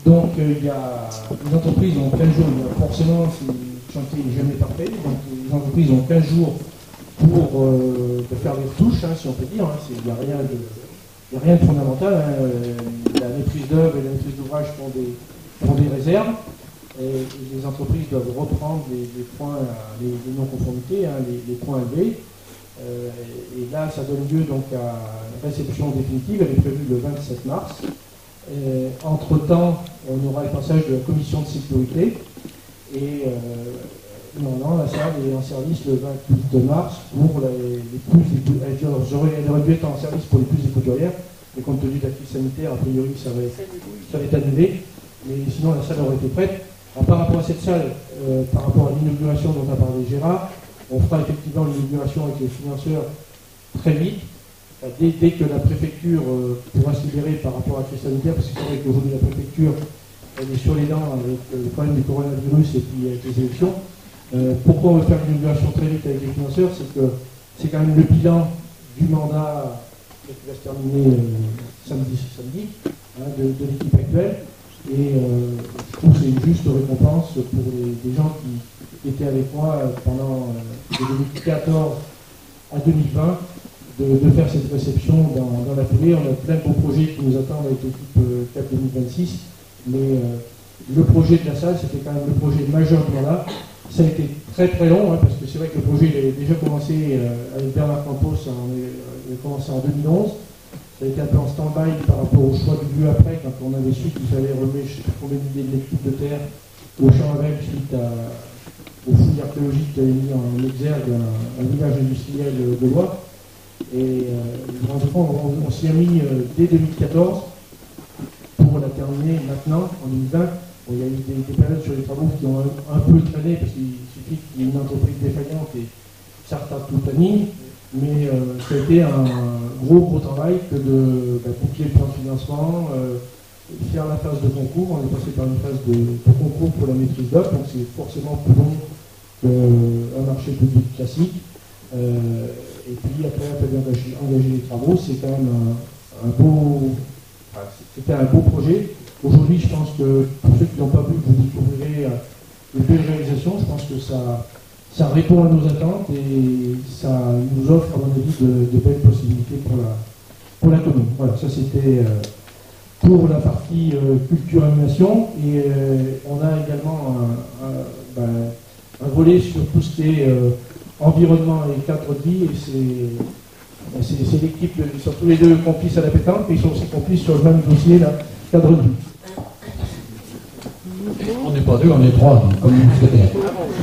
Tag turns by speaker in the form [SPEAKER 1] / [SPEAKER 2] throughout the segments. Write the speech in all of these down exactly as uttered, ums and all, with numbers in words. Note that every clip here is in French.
[SPEAKER 1] Donc euh, il y a, les entreprises ont quinze jours, forcément le chantier n'est jamais parfait, donc les entreprises ont quinze jours pour euh, faire des retouches, hein, si on peut dire, hein, il n'y a rien de, il y a rien de fondamental, hein, la maîtrise d'œuvre et la maîtrise d'ouvrage font des, font des réserves, et, et les entreprises doivent reprendre les, les points, les, les non-conformités, hein, les, les points élevés. Euh, et là, ça donne lieu donc à la réception définitive, elle est prévue le vingt-sept mars. Euh, entre-temps, on aura le passage de la commission de sécurité et euh, non, non, la salle est en service le vingt-huit mars pour les, les plus, les, elle aurait dû être en service pour les plus des couturières, mais compte tenu de la crise sanitaire, a priori, ça va, ça va être annulé, mais sinon la salle aurait été prête. Alors, par rapport à cette salle, euh, par rapport à l'inauguration dont a parlé Gérard, on fera effectivement l'inauguration avec les financeurs très vite. Dès, dès que la préfecture euh, pourra se libérer par rapport à la crise sanitaire, parce que c'est vrai qu'aujourd'hui la préfecture elle est sur les dents avec euh, le problème du coronavirus et puis avec les élections. Euh, pourquoi on veut faire l'inauguration très vite avec les financeurs? C'est que c'est quand même le bilan du mandat qui va se terminer euh, samedi, samedi hein, de, de l'équipe actuelle. Et euh, je trouve que c'est une juste récompense pour les, les gens qui, qui étaient avec moi pendant euh, de deux mille quatorze à deux mille vingt. De, de faire cette réception dans, dans la foulée. On a plein de beaux projets qui nous attendent avec l'équipe euh, C A P deux mille vingt-six, mais euh, le projet de la salle, c'était quand même le projet majeur de là. Ça a été très très long, hein, parce que c'est vrai que le projet il avait déjà commencé euh, avec Bernard Campos, on a commencé en deux mille onze. Ça a été un peu en stand-by par rapport au choix du lieu après, quand on avait su qu'il fallait remettre l'idée de l'équipe de terre au champ avec suite à, aux fouilles archéologiques qui avaient mis en exergue un, un village industriel de Loire. Et euh, on, on, on s'y a mis euh, dès deux mille quatorze pour la terminer maintenant, en deux mille vingt. Bon, il y a eu des, des périodes sur les travaux qui ont un, un peu traîné parce qu'il suffit qu'il y ait une entreprise défaillante et ça retarde tout le planning. Mais euh, ça a été un gros gros travail que de bah, boucler le plan de financement, euh, faire la phase de concours. On est passé par une phase de, de concours pour la maîtrise d'œuvre, donc c'est forcément plus long qu'un marché public classique. Euh, et puis après, on peut engager, engager les travaux, c'est quand même un, un beau, enfin, c'était un beau projet. Aujourd'hui, je pense que pour ceux qui n'ont pas vu, vous découvrirez euh, les belles réalisations. Je pense que ça, ça répond à nos attentes et ça nous offre, à mon avis, de, de belles possibilités pour la, pour la commune. Voilà, ça c'était euh, pour la partie euh, culture animation. Et euh, on a également un, un, ben, un volet sur tout ce qui est euh, environnement et cadre de vie, et c'est l'équipe, ils sont tous les deux complices à la pétanque, et ils sont aussi complices sur le même dossier, là, cadre de vie.
[SPEAKER 2] On n'est pas deux, on est trois, comme vous le souhaitez.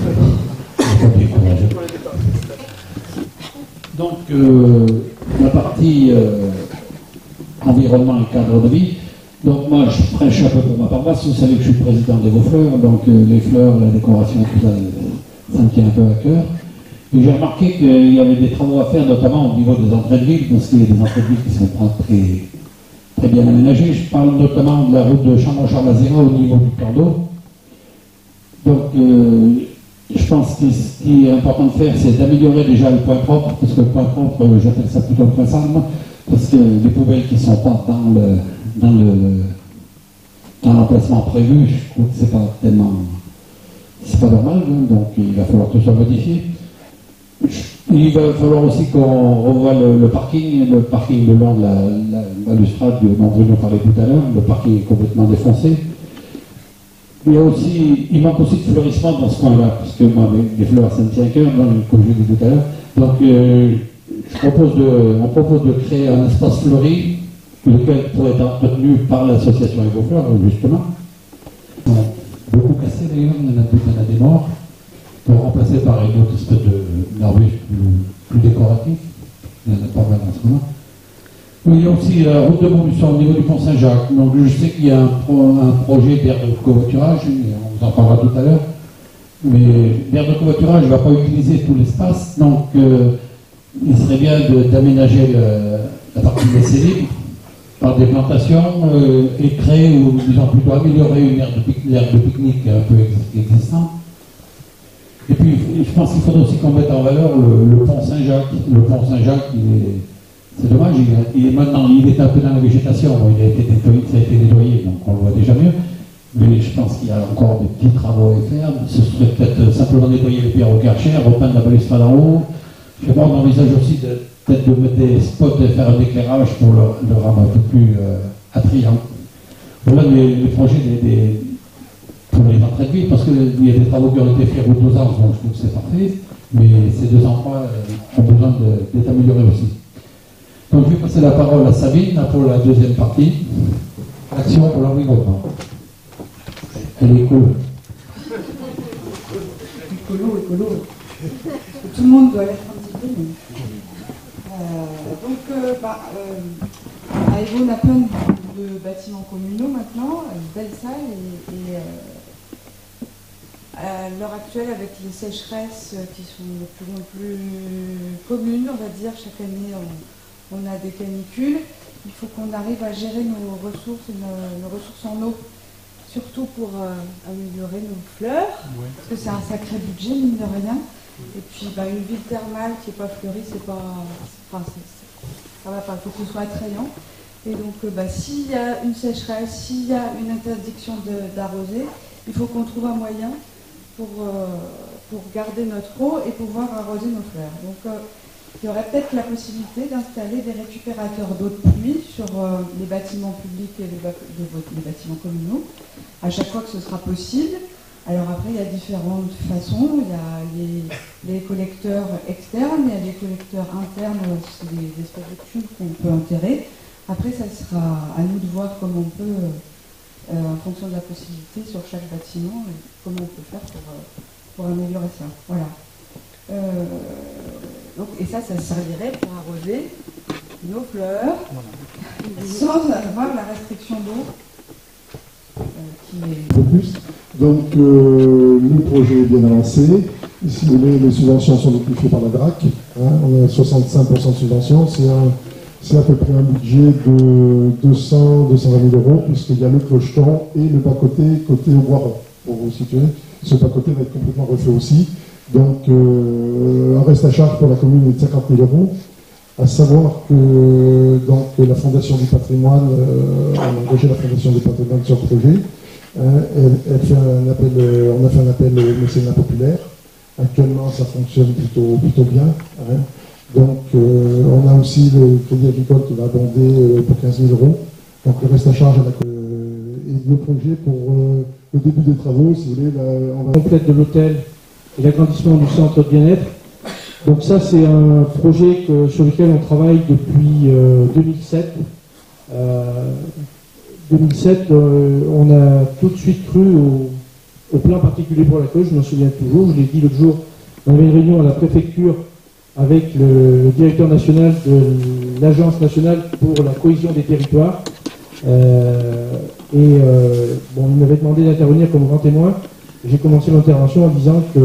[SPEAKER 2] Donc, euh, la partie euh, environnement et cadre de vie, donc moi je prêche un peu pour ma paroisse, vous savez que je suis président des Vaux-Fleurs, donc euh, les fleurs, la décoration, tout ça, ça me tient un peu à cœur. Et j'ai remarqué qu'il y avait des travaux à faire, notamment au niveau des entrées de ville, parce qu'il y a des entrées de ville qui ne sont pas très, très bien aménagées. Je parle notamment de la route de Chambon-Charles-Azéra au niveau du plan d'eau. Donc, euh, je pense que ce qui est important de faire, c'est d'améliorer déjà le point propre, parce que le point propre, euh, j'appelle ça plutôt le point sale, parce que les poubelles qui ne sont pas dans le dans le dans l'emplacement prévu, je trouve que c'est pas tellement, c'est pas normal, hein, donc il va falloir que ce soit modifié. Il va falloir aussi qu'on revoie le, le parking, le parking le long de la, la balustrade dont Bruno parlait tout à l'heure. Le parking est complètement défoncé. Il y a aussi, il manque aussi de fleurissement dans ce coin-là, parce que moi, les, les fleurs, ça me tient à cœur, comme je l'ai dit tout à l'heure. Donc, euh, je propose de, on propose de créer un espace fleuri, lequel pourrait être entretenu par l'association Evo-Fleurs, justement. Beaucoup cassé d'ailleurs, il y en a, il y en a des morts, pour remplacer par une autre espèce d'arbuste plus, plus décoratif. Il y en a pas mal en ce moment. Il y a aussi la route de Montluçon au niveau du pont Saint-Jacques. Donc je sais qu'il y a un, pro, un projet d'aire de covoiturage, on vous en parlera tout à l'heure. Mais l'aire de covoiturage ne va pas utiliser tout l'espace, donc euh, il serait bien d'aménager la partie laissée libre par des plantations euh, et créer, ou disons plutôt améliorer une aire de, pique, de pique-nique un peu existante. Et puis, je pense qu'il faudrait aussi qu'on mette en valeur le, le pont Saint-Jacques. Le pont Saint-Jacques, c'est dommage, il, il est maintenant, il est un peu dans la végétation, il a été nettoyé, ça a été nettoyé, donc on le voit déjà mieux. mais je pense qu'il y a encore des petits travaux à faire. Ce serait peut-être simplement nettoyer les pierres au Karcher, repeindre la balustrade en haut. Je sais pas, on envisage aussi de, peut-être de mettre des spots et faire un éclairage pour le, le rendre un peu plus euh, attrayant. Voilà les, les projets des, des, pour les entrées de ville, parce qu'il y a des travaux qui ont été faits au deux ans, donc je trouve que c'est parfait, mais ces deux endroits euh, ont besoin d'être améliorés aussi. Donc je vais passer la parole à Sabine pour la deuxième partie, Action pour l'environnement. Elle est cool.
[SPEAKER 3] Écolo, écolo. Tout le monde doit l'être un petit peu. Mais... Euh, donc, euh, bah, euh, à Evo, on a plein de bâtiments communaux maintenant, une belle salle, et, et euh, à l'heure actuelle, avec les sécheresses qui sont de plus en plus communes, on va dire, chaque année, on, on a des canicules. Il faut qu'on arrive à gérer nos ressources, nos, nos ressources en eau, surtout pour euh, améliorer nos fleurs, ouais. Parce que c'est un sacré budget, mine de rien. Et puis bah, une ville thermale qui n'est pas fleurie, c'est pas, enfin, c'est, c'est, ça va pas, il faut que ce soit attrayant. Et donc euh, bah, s'il y a une sécheresse, s'il y a une interdiction de, d'arroser, il faut qu'on trouve un moyen pour, euh, pour garder notre eau et pouvoir arroser nos fleurs. Donc euh, il y aurait peut-être la possibilité d'installer des récupérateurs d'eau de pluie sur euh, les bâtiments publics et les, ba- les, les bâtiments communaux, à chaque fois que ce sera possible. Alors après, il y a différentes façons. Il y a les, les collecteurs externes, il y a les collecteurs internes, c'est des, des espèces de tubes qu'on peut enterrer. Après, ça sera à nous de voir comment on peut, euh, en fonction de la possibilité sur chaque bâtiment, et comment on peut faire pour, euh, pour améliorer ça. Voilà. Euh, donc, et ça, ça servirait pour arroser nos fleurs, sans avoir la restriction d'eau euh, qui est...
[SPEAKER 4] Un peu plus. Donc, euh, le projet est bien avancé. Si vous voulez, les subventions sont notifiées par la D R A C. Hein, on a soixante-cinq pour cent de subventions. C'est, un, c'est à peu près un budget de deux cents à deux cent vingt mille euros, puisqu'il y a le clocheton et le bas-côté, côté au Boiron, pour vous situer. Ce bas-côté va être complètement refait aussi. Donc, euh, un reste à charge pour la commune est de cinquante mille euros. À savoir que donc, la Fondation du patrimoine, euh, on a engagé la Fondation du patrimoine sur le projet. Euh, elle, elle fait un appel, euh, on a fait un appel au mécénat populaire. Actuellement, ça fonctionne plutôt, plutôt bien. Hein. Donc, euh, on a aussi le Crédit Agricole qui va abonder euh, pour quinze mille euros. Donc, le reste à charge à la, euh, et le projet pour euh, le début des travaux, si vous voulez, là, on va...
[SPEAKER 1] Complète de l'hôtel et l'agrandissement du centre de bien-être. Donc ça, c'est un projet que, sur lequel on travaille depuis euh, deux mille sept. Euh, deux mille sept, euh, on a tout de suite cru au, au plan particulier pour la cause, je m'en souviens toujours. Je l'ai dit l'autre jour, on avait une réunion à la préfecture avec le, le directeur national de l'Agence nationale pour la cohésion des territoires. Euh, et euh, bon, il m'avait demandé d'intervenir comme grand témoin. J'ai commencé l'intervention en disant que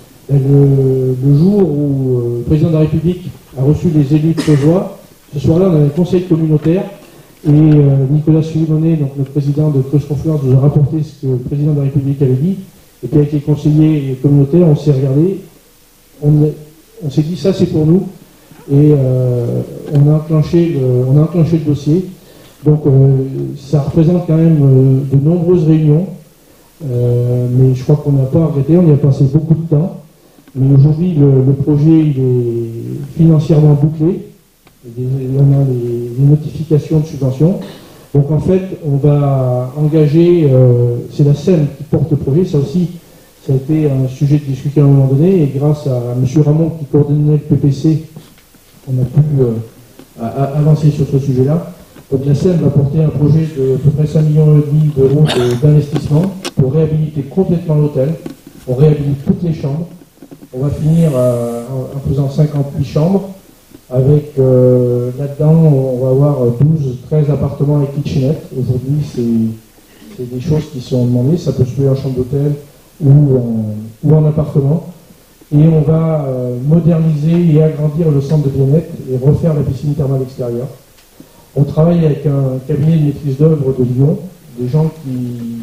[SPEAKER 1] le, le jour où euh, le président de la République a reçu les élus de Creusois, ce soir-là, on avait un conseil communautaire et euh, Nicolas Sullivanet, donc le président de Creuse-Confluence, nous a rapporté ce que le président de la République avait dit. Et puis avec les conseillers communautaires, on s'est regardé, on, on s'est dit ça c'est pour nous et euh, on a enclenché le, on a enclenché le dossier. Donc euh, ça représente quand même euh, de nombreuses réunions. Euh, mais je crois qu'on n'a pas arrêté, on y a passé beaucoup de temps. Mais aujourd'hui, le, le projet il est financièrement bouclé. Et on a les, les notifications de subvention. Donc en fait, on va engager, euh, c'est la S E M qui porte le projet. Ça aussi, ça a été un sujet de discussion à un moment donné. Et grâce à M. Ramon qui coordonnait le P P C, on a pu euh, à, à avancer sur ce sujet-là. Donc la S E M va porter un projet de à peu près cinq virgule cinq millions d'euros d'investissement pour réhabiliter complètement l'hôtel. On réhabilite toutes les chambres. On va finir euh, en, en faisant cinquante-huit chambres. Avec euh, là-dedans, on va avoir douze, treize appartements avec kitchenette. Aujourd'hui, c'est, c'est des choses qui sont demandées. Ça peut se faire en chambre d'hôtel ou en, ou en appartement. Et on va euh, moderniser et agrandir le centre de bien-être et refaire la piscine thermale extérieure. On travaille avec un cabinet de maîtrise d'œuvre de Lyon, des gens qui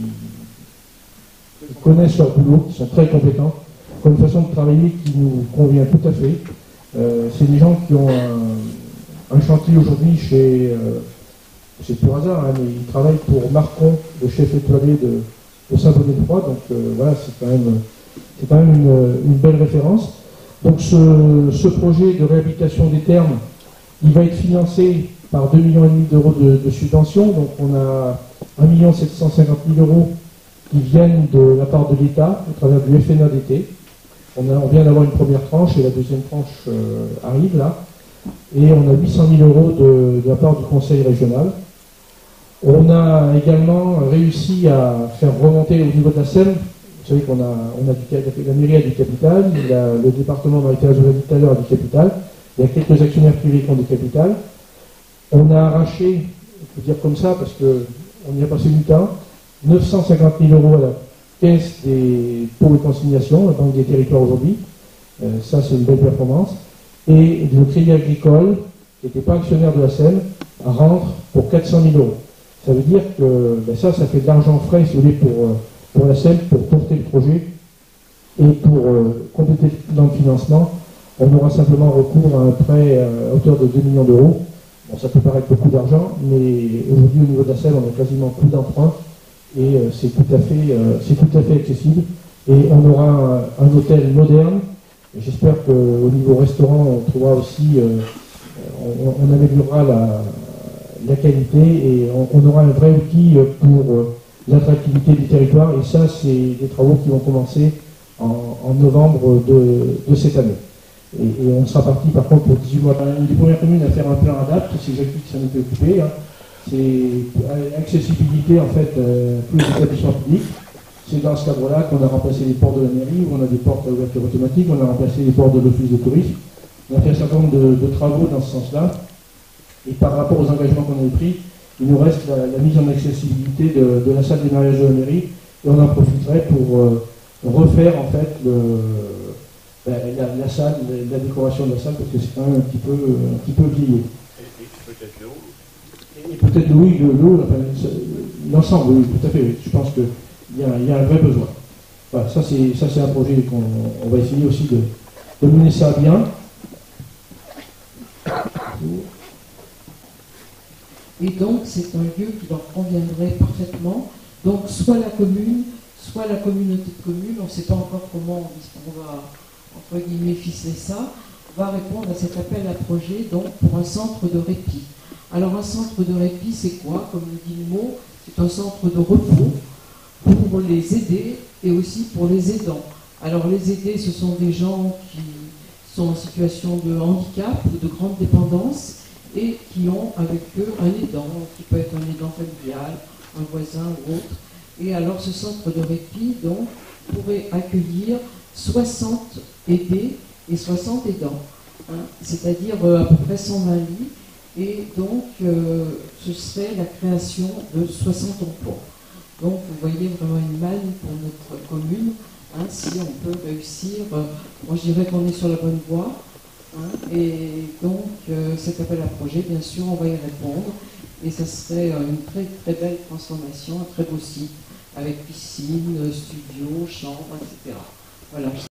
[SPEAKER 1] connaissent leur boulot, qui sont très compétents, qui ont une façon de travailler qui nous convient tout à fait. Euh, c'est des gens qui ont un, un chantier aujourd'hui chez, euh, c'est pur hasard, hein, mais ils travaillent pour Marcon, le chef étoilé de, de Saint-Bonnet-de-Croix, donc euh, voilà, c'est quand même, c'est quand même une, une belle référence. Donc ce, ce projet de réhabilitation des thermes, il va être financé par deux virgule cinq millions d'euros de, de subventions, donc on a un million sept cent cinquante mille euros qui viennent de la part de l'État au travers du F N A D T. On, a, on vient d'avoir une première tranche et la deuxième tranche euh, arrive là. Et on a huit cent mille euros de, de la part du Conseil régional. On a également réussi à faire remonter au niveau de la Seine. Vous savez qu'on a, on a du, la mairie a du capital, il a, le département maritime tout à l'heure a du capital, il y a quelques actionnaires privés qui ont du capital. On a arraché, je peux dire comme ça parce qu'on y a passé du temps, neuf cent cinquante mille euros à la caisse des pots et consignations, la Banque des territoires aujourd'hui. Euh, ça, c'est une belle performance. Et le Crédit Agricole, qui n'était pas actionnaire de la Seine, rentre pour quatre cent mille euros. Ça veut dire que ben ça, ça fait de l'argent frais, si vous voulez, pour, pour la Seine, pour porter le projet et pour euh, compléter dans le financement. On aura simplement recours à un prêt à hauteur de deux millions d'euros. Bon, ça peut paraître beaucoup d'argent, mais aujourd'hui, au niveau de la Seine, on a quasiment plus d'emprunt et euh, c'est tout à fait, euh, c'est tout à fait accessible. Et on aura un, un hôtel moderne. J'espère qu'au niveau restaurant, on trouvera aussi, euh, on, on améliorera la, la qualité et on, on aura un vrai outil pour euh, l'attractivité du territoire. Et ça, c'est des travaux qui vont commencer en, en novembre de, de cette année. Et, et on sera parti par contre pour dix-huit mois. Une des premières communes à faire un plan adapte, c'est Jacques qui s'en était occupé. Hein. C'est accessibilité en fait euh, tous les établissements publics. C'est dans ce cadre-là qu'on a remplacé les portes de la mairie, où on a des portes à ouverture automatique, on a remplacé les portes de l'office de tourisme. On a fait un certain nombre de, de travaux dans ce sens-là. Et par rapport aux engagements qu'on avait pris, il nous reste la, la mise en accessibilité de, de la salle des mariages de la mairie. Et on en profiterait pour euh, refaire en fait le, la, la, la salle, la, la décoration de la salle, parce que c'est quand même un petit peu, un petit peu vieilli.
[SPEAKER 5] Et, et peut-être l'eau.
[SPEAKER 1] Et peut-être oui, l'eau, enfin, l'ensemble, oui, tout à fait. Oui. Je pense que Il y, a, il y a un vrai besoin. Voilà, ça c'est un projet qu'on on va essayer aussi de, de mener ça bien.
[SPEAKER 6] Et donc c'est un lieu qui leur conviendrait parfaitement. Donc soit la commune, soit la communauté de communes, on ne sait pas encore comment on va, entre guillemets, ficeler ça, va répondre à cet appel à projet donc pour un centre de répit. Alors un centre de répit c'est quoi? Comme le dit le mot, c'est un centre de repos pour les aider et aussi pour les aidants. Alors les aidés, ce sont des gens qui sont en situation de handicap ou de grande dépendance et qui ont avec eux un aidant, qui peut être un aidant familial, un voisin ou autre. Et alors ce centre de répit donc pourrait accueillir soixante aidés et soixante aidants, hein, c'est-à-dire euh, à peu près cent vingt lits, et donc euh, ce serait la création de soixante emplois. Donc vous voyez vraiment une manne pour notre commune, hein, si on peut réussir, euh, moi je dirais qu'on est sur la bonne voie, hein, et donc euh, cet appel à projet, bien sûr, on va y répondre, et ça serait euh, une très très belle transformation, un très beau site, avec piscine, studio, chambre, et cetera. Voilà.